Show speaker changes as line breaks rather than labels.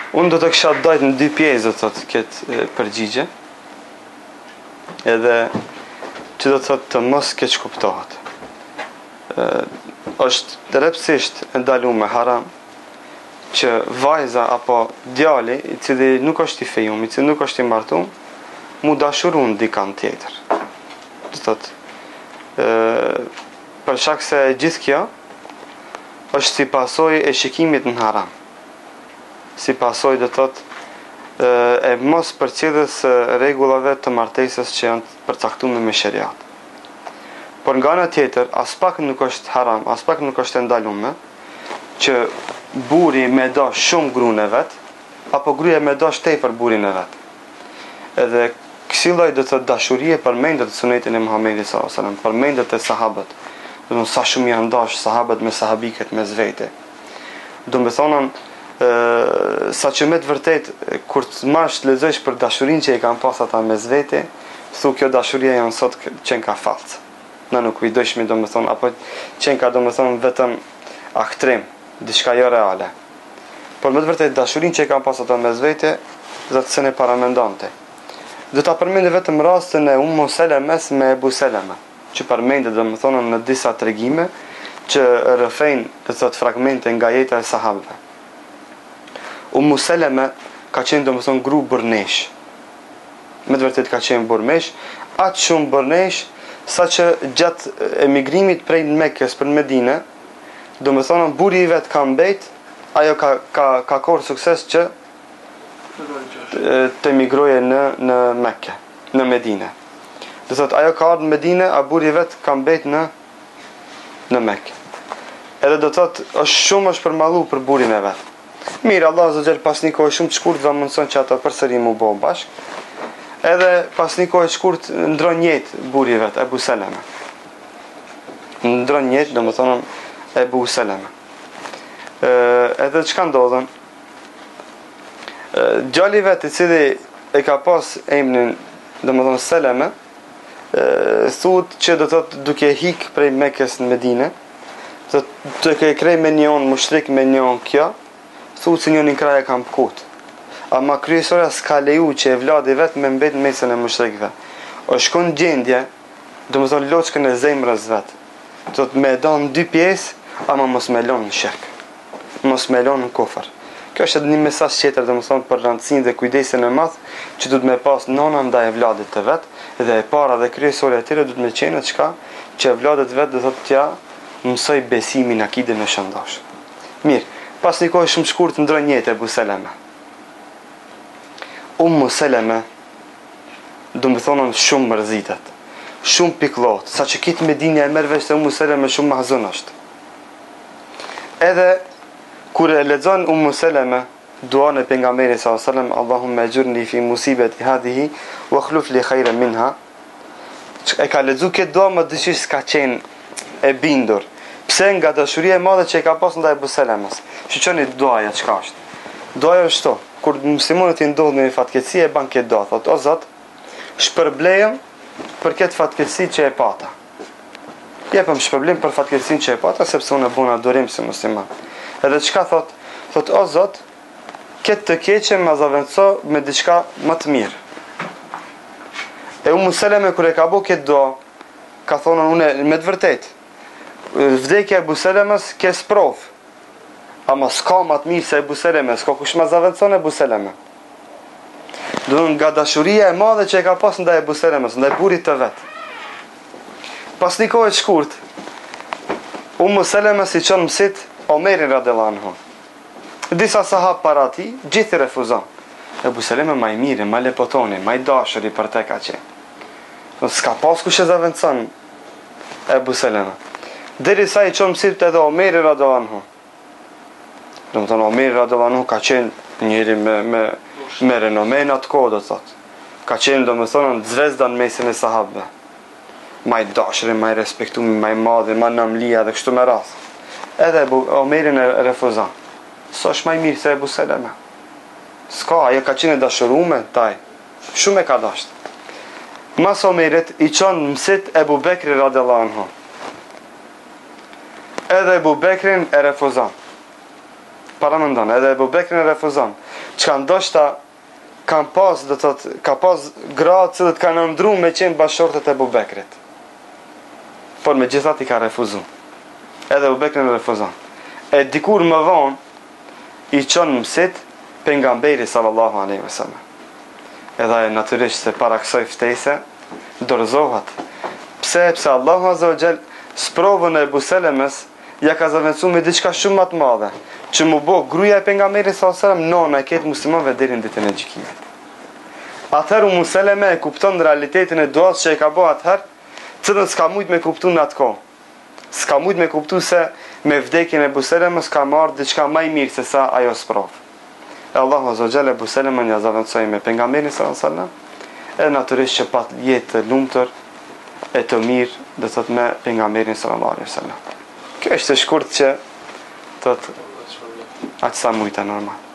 Unë do të kisha dajt në dy pjesë, do të thotë, këtë përgjigje. Edhe që do të thotë të mos keq kuptohet. Është drejtësisht ndaluar me haram që vajza apo djali i cili nuk është i fejum, i cili nuk është i martuar, mu dashurun dikant tjetër. Do të thotë për shkak se gjithë kjo është si pasojë e shikimit në haram. Si pasojë do të thotë e mos përcjelljes rregullave të martesës që janë përcaktuar me shariat. Por nga ana tjetër, as pak nuk është haram, as pak nuk është ndaluar që burri me dash shumë gruën e vet, apo gruaja me dash tepër burrin e vet. Edhe kësi lloj do të thotë dashurie përmendet në sunetin e Muhamedit sallallahu alaihi wasallam, përmendet te sahabët. Do të thonë sa shumë janë dash sahabët me sahabiket me zvete. Do të thonë sa që me të vërtet kur të marrësh të lexosh për dashurinë që e kanë pas ata me zvete, thu kjo dashuria janë sot qenë ka fallc. Na nuk kujdojshmi do të thonë apo qenë ka do të thonë vetëm aktrim, diçka jo reale. Por me të vërtet dashurinë që e kanë pas ata me zvete, do të thënë paramendonte. Do ta përmendë vetëm rastin e Ummu Selemes me Ebu Seleme, që përmendet do të thonë në disa tregime që rrëfejnë do të thotë fragmente nga jeta e sahabëve. Ummu Seleme ka qenë do të thonë gru burnesh. Me të vërtet ka qenë burnesh, aq shumë burnesh sa që gjatë emigrimit prej Mekës për Medinë, do të thonë burri i vet ka mbet, ajo ka korr sukses që të emigroje në Mekë, në Medinë. Do thotë ajo ka ardhur në Medinë, a burri i vet ka mbet në Mekë. Edhe do thotë është përmallu për burrin e vet. Mirë, Allah azza xal pas një kohë shumë të shkurtër va mundson që ato përsëri mu bë bashk. Edhe pas një kohë të shkurtër ndron jetë burri vet Ebu Seleme. Ndron jetë, domethënë Ebu Seleme. Edhe çka ndodhen? Djali vet i cili e ka pas emrin domethënë Seleme, thotë që do thotë duke hik prej Mekës në Medinë, të ke krej me njën mushtrik me njën kjo, thutë se njënin kraja kam pëkut. Ama kryesorja s'ka leju që e vladi vetë me mbet në mesën e mushrikve. O shkon gjendje, do më thonë loçkën e zemrës vetë. Do të me do në dy pjesë, ama mos me lonë në shirk. Mos me lonë në kufër. Kjo është edhe një mesazh tjetër, do më thonë për rëndësinë dhe kujdesin e madh që do të me pas nona ndaj e vladit të vetë, dhe e para dhe kryesorja e tyre do të me qenë çka që e vladit vetë do thotë tja mësoj besimin akide në shëndosh. Mirë. Pas një kohë shumë shkurt ndron jetë Ebu Seleme. Ummu Seleme do të thonë shumë mërzitet, shumë pikllot, saqë kitë Medinë e merr vesh se Ummu Seleme shumë mahzun është. Edhe kur e lexon Ummu Seleme duan e pejgamberit sallallahu alaihi wasallam, Allahumma ajurni fi musibati hadhihi wa akhlif li khayran minha. E ka lexuar këtë dua më dëshish s'ka qenë e bindur. Pse nga dashuria e madhe që e ka pas ndaj Ebu Selemes. Shiqoni duaja çka është. Duaja është to, kur muslimanët i ndodhin në fatkeqësi e ban këtë dua, thotë o Zot, shpërblejem për këtë fatkeqësi që e pata. Jepëm shpërblim për fatkeqësinë që e pata sepse unë bëna durim si musliman. Edhe çka thotë? Thotë o Zot, këtë të keqe më zaventso me diçka më të mirë. E Ummu Seleme kur e ka bëu këtë dua, ka thonë unë me të vërtetë vdekja e Ebu Selemes kes prov. Ama s'ka më të mirë se Ebu Seleme, s'ka kush më zaventson Ebu Seleme. Do të nga dashuria e madhe që e ka pas ndaj Ebu Selemes, ndaj burrit të vet. Pas një kohë të shkurt, Ummu Seleme si çon mësit Omerin radhiyallahu anhu. Disa sahab para ti, gjithë i refuzon. Ebu Seleme më i mirë, më lepotoni, më i dashuri për te ka qenë. S'ka pas kush e zaventson Ebu Seleme. Deri sa i çon mësit edhe Omeri radhiyallahu anhu. Do të thonë Omeri radhiyallahu anhu ka qenë njëri me renome në atë kohë, do të thotë. Ka qenë do të thonë zvezda në mesin e sahabëve. Më i dashuri, më i respektuar, më i madh, më namlia dhe kështu me radhë. Edhe Omerin e refuzon. S'është më i mirë se Ebu Seleme. S'ka, ajo ka qenë dashuruar taj. Shumë e ka dashur. Mas Omerit i çon mësit Ebu Bekri radhiyallahu anhu. Edhe Ebu Bekrin e refuzon. Paramendon, edhe Ebu Bekrin e refuzon. Çka ndoshta ka pas gra të cilët kanë ëndruar me qenë bashortët e Abu Bekrit. Por me gjithat i ka refuzu. Edhe Abu Bekri në refuzon. E dikur më vonë i qonë mësit pejgamberi sallallahu alaihi wasallam. Edhe e natyrisht se para kësaj ftese dorëzohat. Pse Allahu azza wa jall sprovën e Ebu Selemës ja ka zaventësuar me diçka shumë më të madhe, që mu bë gruaja e pejgamberit sallallahu alaihi wasallam nona e ketë muslimanëve deri në ditën e gjykimit. Atëherë Umu Seleme e kupton realitetin e duas që e ka bë atëherë, cilën s'ka mujt me kuptu në atë kohë. S'ka mujt me kuptu se me vdekjen e Ebu Selemës ka marrë diçka më e mirë se sa ajo sprovë. E Allahu azza wa jalla Ebu Selemën ja zaventësoi me pejgamberin sallallahu alaihi wasallam, e natyrisht që pat jetë të lumtur e të mirë, do të thotë me pejgamberin sallallahu alaihi wasallam. Kjo është e shkurt që do të atë sa mujta normal.